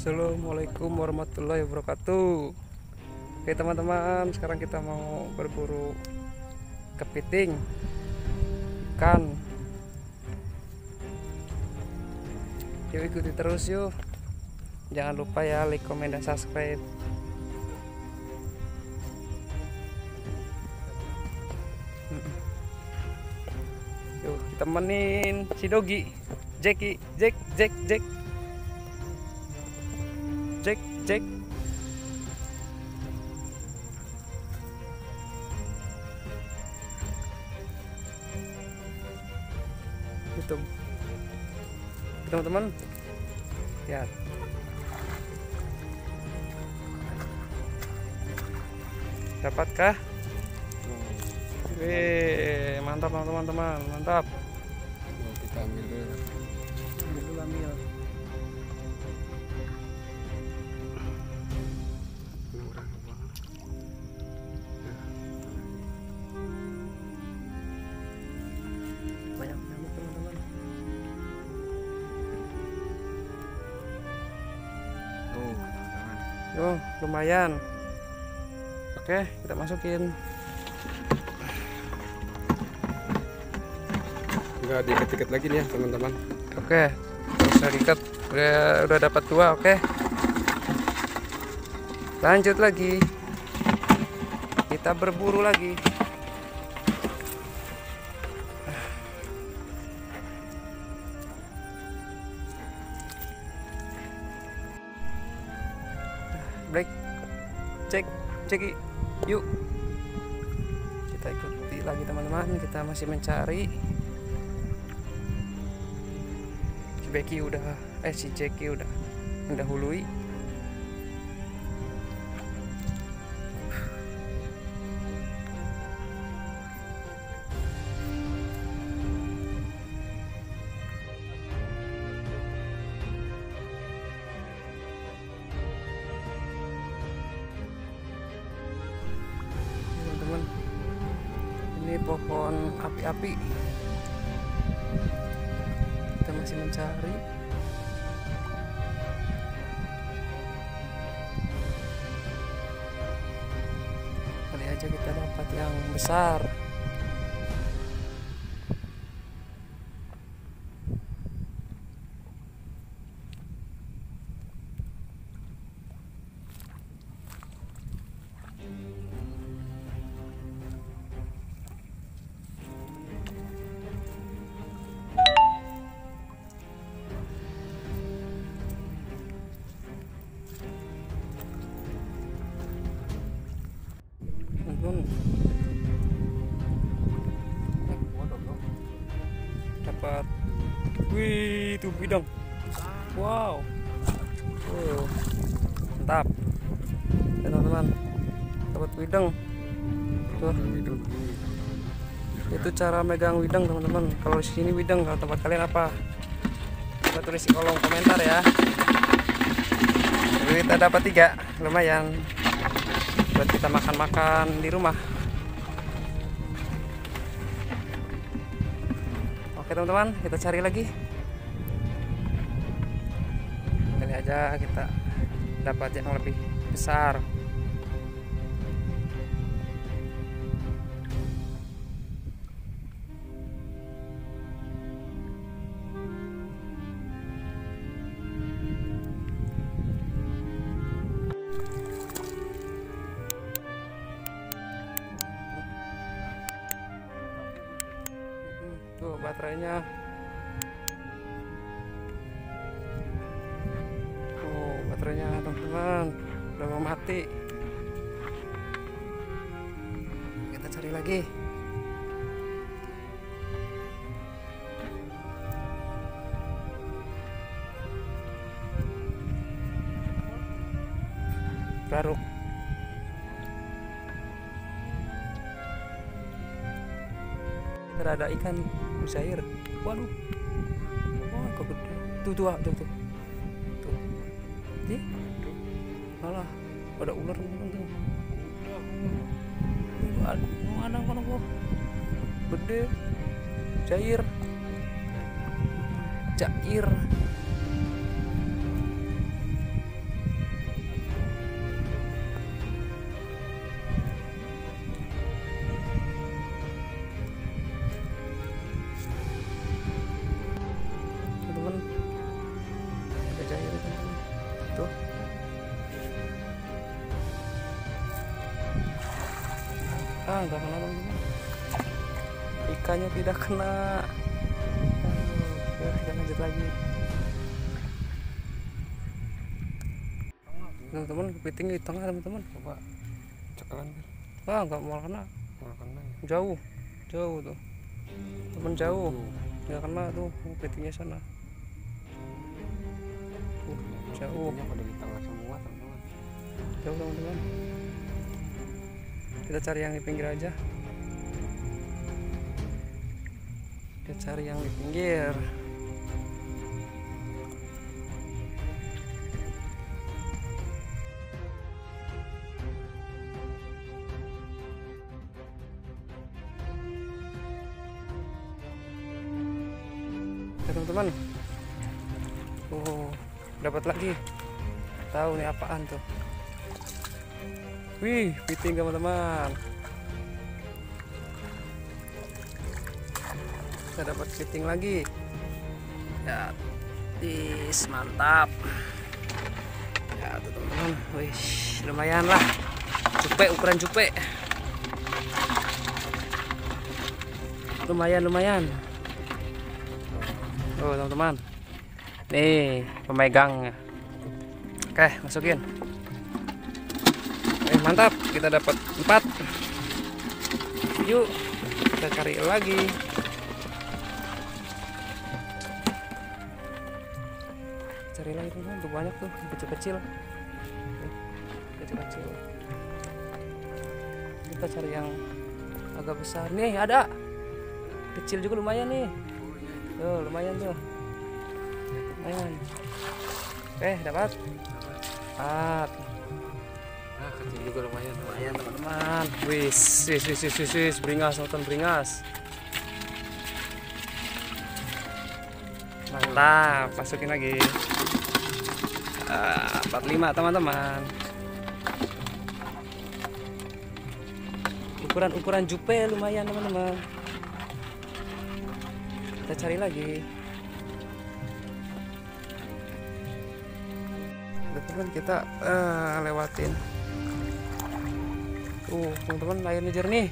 Assalamualaikum warahmatullahi wabarakatuh. Oke teman-teman, sekarang kita mau berburu kepiting ikan. Yuk ikuti terus yuk. Jangan lupa ya like, komen, dan subscribe. Yuk kita temenin si Dogi, Jack. Itu teman-teman, lihat. Dapatkah? Wih, mantap teman-teman, mantap. Kita ambil dulu. Ambil. Banyak nyamuk teman-teman. Oh, lumayan. Oke, kita masukin. Enggak diikat-ikat lagi nih ya teman-teman. Oke, bisa diikat. Udah dapat 2. Oke, lanjut lagi. Kita berburu lagi. Break, cek, yuk. Kita ikuti lagi teman-teman. Kita masih mencari. Si Jackie udah mendahului. Teman-teman, ini pohon api-api. Kita masih mencari. Kali aja kita dapat yang besar. Dapat, wih, itu bidang, wow, mantap ya teman-teman, dapat wideng tuh. Itu cara megang wideng teman-teman. Kalau di sini wideng, kalau tempat kalian apa? Coba tulis di kolom komentar ya. Jadi kita dapat 3, lumayan buat kita makan-makan di rumah. Oke teman-teman, kita cari lagi. Kali aja kita dapat yang lebih besar. Tuh baterainya. Oh, baterainya teman-teman udah mau mati. Kita cari lagi. Baru. Ada ikan musair. Waduh, wah kok gede. Tuh. Nih, malah ada ular tuh. Mana kok gede, cair. Enggak kena teman-teman. Ikannya tidak kena. Aduh, ya, kita lanjut lagi. Teman-teman, kepiting di tengah teman-teman. Coba cekalan Enggak mau kena. malah kena ya. Jauh tuh. Teman jauh. Nggak kena tuh kepitingnya sana. Jauh. Kepitingnya pada di tengah semua teman-teman. Jauh teman-teman. Kita cari yang di pinggir aja. Kita cari yang di pinggir. Ya, teman-teman. Dapat lagi. Tahu nih apaan tuh? Wih, piting teman-teman. Kita dapat piting lagi. Ya, mantap. Ya, tuh teman-teman. Wih, lumayan lah. Ukuran cupe. Lumayan. Oh, teman-teman. Nih, pemegangnya. Oke, masukin. Mantap, kita dapat 4. Yuk, kita cari lagi. Cari lagi teman-teman, tuh banyak tuh, kecil-kecil. Kita cari yang agak besar. Nih, ada. Kecil juga lumayan nih. Tuh, lumayan tuh. Lumayan. Oke, dapat. 4. Nah, kecil juga lumayan Teman-teman. Wis, beringas, nonton beringas. Mantap, masukin lagi. 45 teman-teman. Ukuran jupe lumayan teman-teman. Kita cari lagi. Teman-teman, kita lewatin. Teman-teman, airnya jernih.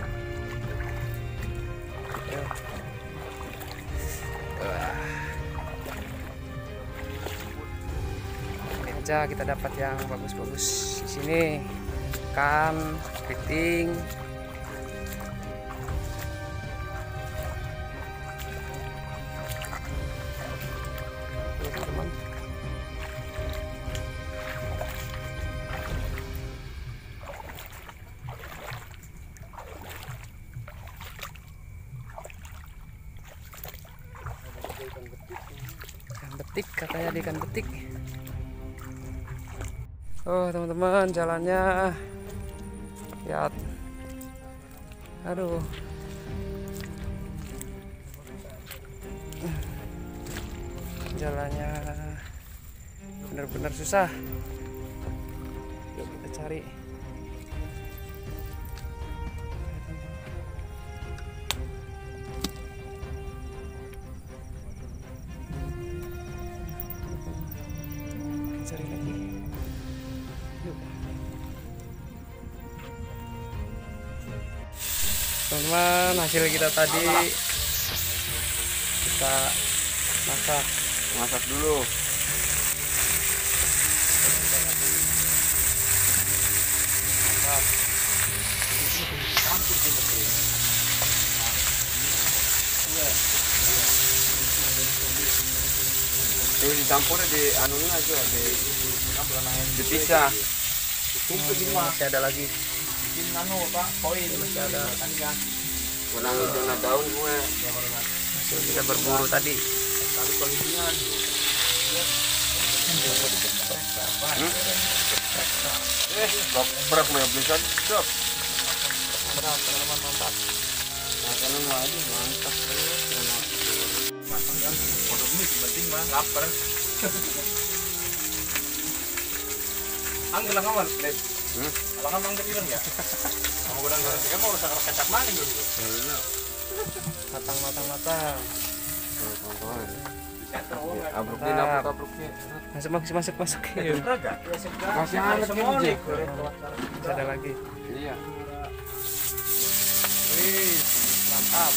Ini aja kita dapat yang bagus-bagus di sini. Ikan, kepiting. Teman-teman. Betik, katanya di ikan betik. Oh teman-teman, jalannya lihat. Aduh, jalannya benar-benar susah. Yuk kita cari. Cari lagi. Yuk. Teman-teman, hasil kita tadi kita masak dulu. Terus dicampur di anunya aja, dipisah. Masih ada lagi. Masih ada. Menang zona daun gue. Hasil kita berburu tadi. Berat mau bisa stop. Berat teman-teman, mantap. Makanan lagi mantap. Matang kan, produk ini penting mah lapar. Anggelang awan, Led. Alang amang ketiran ya. Kamu godang ngerti kan mau sakar kecap maning dulu. Matang. Abruknya dapat abruknya. Masuk. Masih hangat semua ini. nih. Masih ada lagi. Iya. Wih, mantap.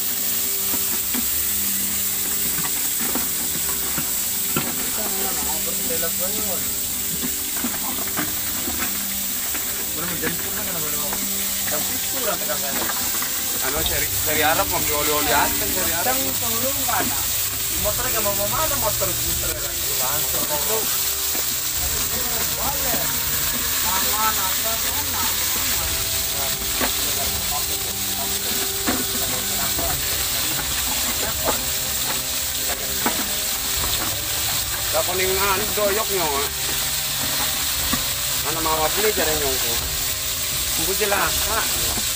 Ano seri Arab mau oli-oli anteng seri Arab. Motornya kayak mau mana motor skuter kan? Langsung itu. Dapat ning anu doyok nyo. Ana mama beli jare nyongko. Mbu jelas, Pak.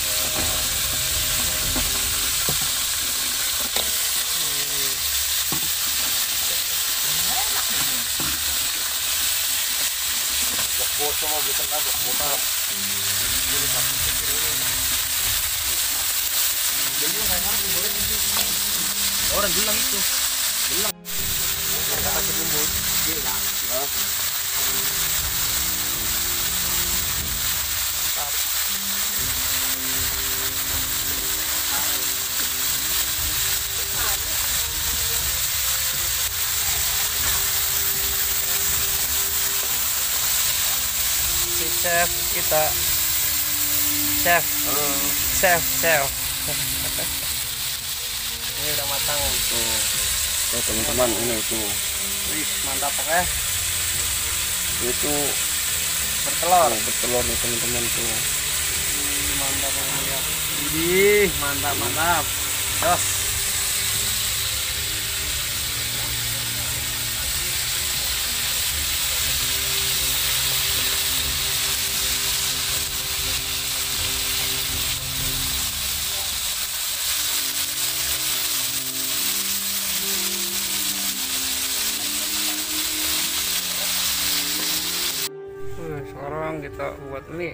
Botol mau bikin apa? Botol. Jadi main apa boleh itu? Orang bilang itu. Bilang. Kata sebumbu. Gila. Si chef kita. Chef. Chef. Ini udah matang. Tuh teman-teman ini tuh. Wih, mantap pokoknya. Itu Bertelur. bertelur nih teman-teman tuh. Mantap ya. Widih, mantap. Jos. Sekarang kita buat mie.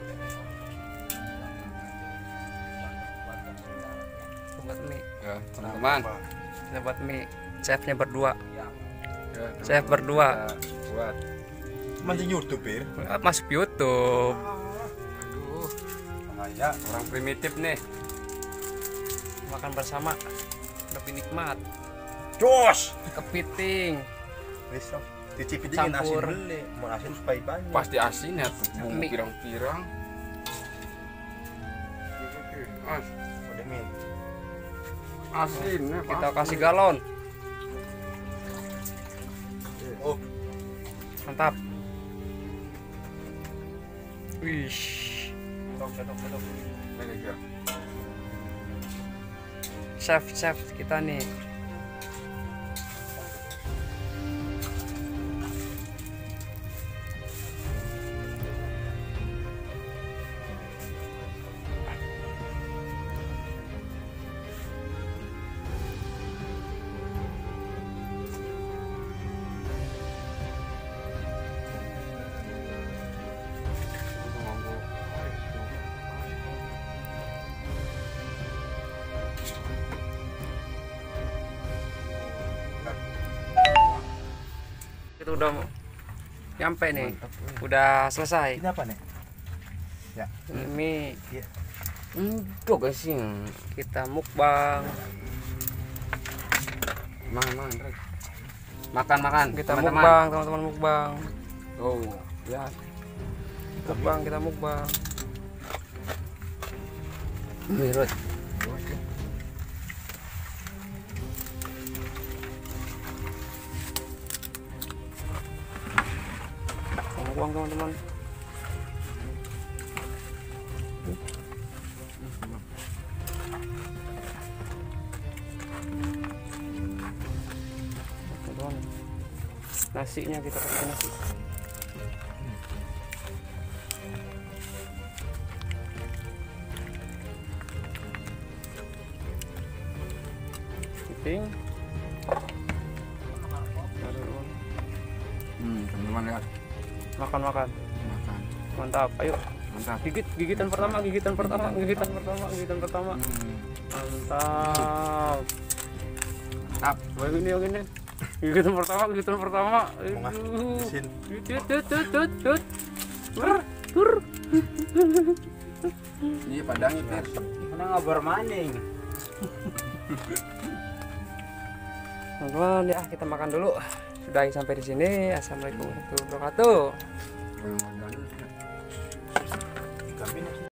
Buat mie. Ya, teman-teman. Kita buat mie. Chefnya berdua. Ya, Chef berdua. kita buat. Mancing YouTube ya? Masuk YouTube. Aduh, bahaya orang primitif nih. Makan bersama. Lebih nikmat. Jos! Kepiting. Besok dicipin asin Campur. beli, mau asin supaya banyak. Pasti asin ya tuh, bumbu Mie. pirang-pirang. As, Udah min. asin ya, Kita kasih galon. Oh, Mantap. Wih. sedok. Chef kita nih. Itu udah nyampe nih. Udah selesai. Ini apa nih? Ini Tuh guys sih. kita mukbang. Makan. Kita teman-teman. mukbang, teman-teman mukbang. Oh, ya. Kita mukbang. Mirut. Mukbang teman-teman. Teman-teman. Nasinya kita pakai nasi. Kepiting. Teman-teman lihat. Makan. Makan. Mantap. Ayo. Mantap. Gigitan pertama. Mantap. Mantap. Wah, yang ini. Gigitan pertama. Mesin. Tur. Ini padang itu. Nang ngabur maning. Teman-teman ya kita makan dulu. Sudah sampai di sini. Assalamualaikum warahmatullahi wabarakatuh.